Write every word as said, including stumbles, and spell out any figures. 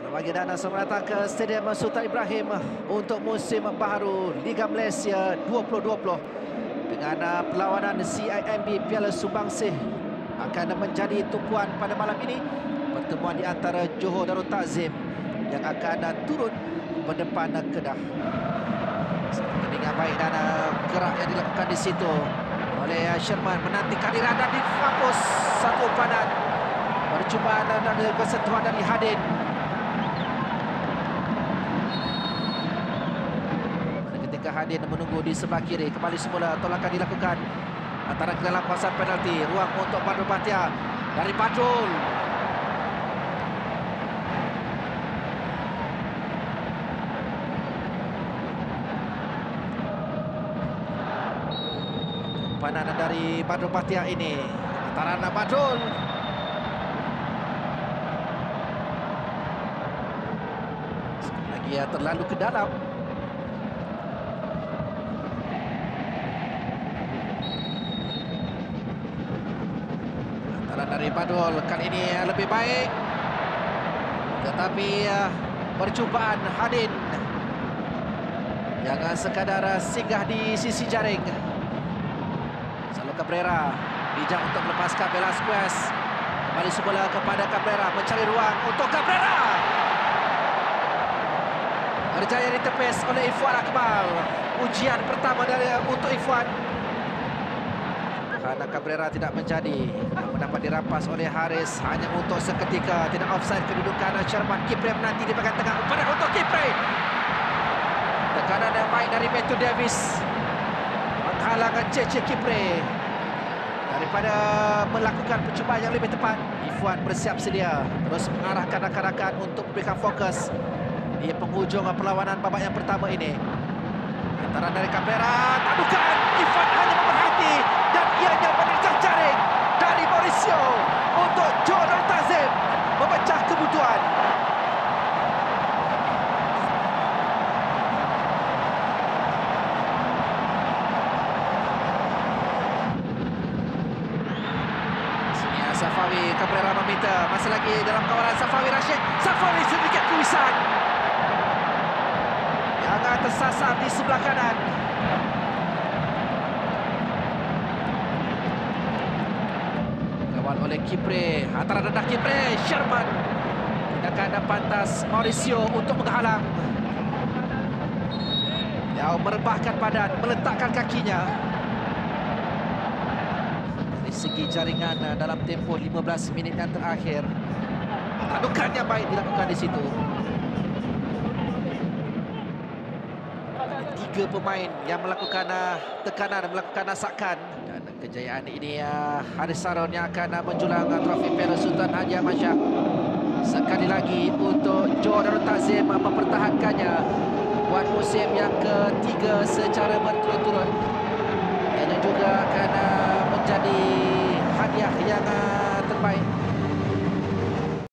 Bagi dana selamat datang ke Stadium Sultan Ibrahim untuk musim baharu Liga Malaysia dua ribu dua puluh dengan perlawanan C I M B Piala Sumbangsi akan menjadi tumpuan pada malam ini. Pertemuan di antara Johor Darul Takzim yang akan turun berdepan Kedah. Pertandingan baik dan gerak yang dilakukan di situ oleh Sherman, menanti kehadiran dan dihapus satu umpan. Percubaan dan bersentuhan dari Hadin. Ketika Hadin menunggu di sebelah kiri, kembali semula tolakan dilakukan antara ke dalam kawasan penalti. Ruang untuk Badrul Bhatiar dari Badrul. Umpanan dari Badrul Bhatiar ini antara Badrul. Sekali lagi ya, terlalu ke dalam. Dari Badrul kali ini lebih baik, tetapi uh, percubaan Hadin jangan sekadar singgah di sisi jaring. Selalu Cabrera bijak untuk melepaskan Velasquez. Kembali semula kepada Cabrera, mencari ruang untuk Cabrera. Berjaya ditepis oleh Ifwan Akmal. Ujian pertama dari untuk Ifwan. Karena Cabrera tidak menjadi, mendapat dirampas oleh Haris hanya untuk seketika. Tidak offside kedudukan Sherman. Kipre menanti di bahagian tengah. Umpan untuk Kipre. Tekanan yang baik dari Matthew Davis menghalang C C Kipre daripada melakukan percubaan yang lebih tepat. Ifwan bersiap sedia terus mengarahkan rakan-rakan untuk memberikan fokus di penghujung perlawanan babak yang pertama ini. Antara dari Cabrera, tadukan Ifwan hanya memerhati dan ianya menerjang jaring dari Mauricio untuk Johor Darul Takzim memecah kebutuhan. Sini Safawi, Cabrera meminta, masih lagi dalam kawalan Safawi Rashid. Safawi sedikit tulisan yang tersasar di sebelah kanan. Oleh Kipre, antara rendah Kipre, Sherman. Tindakan pantas Mauricio untuk menghalang. Yang merebahkan badan, meletakkan kakinya. Dari segi jaringan dalam tempoh lima belas minit yang terakhir, tadukan yang baik dilakukan di situ. Tiga pemain yang melakukan tekanan, melakukan asakan. Kejayaan ini uh, Haris Saron yang akan uh, menjulang uh, trofi Piala Sultan Haji Ahmad Shah. Sekali lagi untuk Johor Darul Takzim uh, mempertahankannya buat musim yang ketiga secara berturut-turut. Ini juga akan uh, menjadi hadiah yang uh, terbaik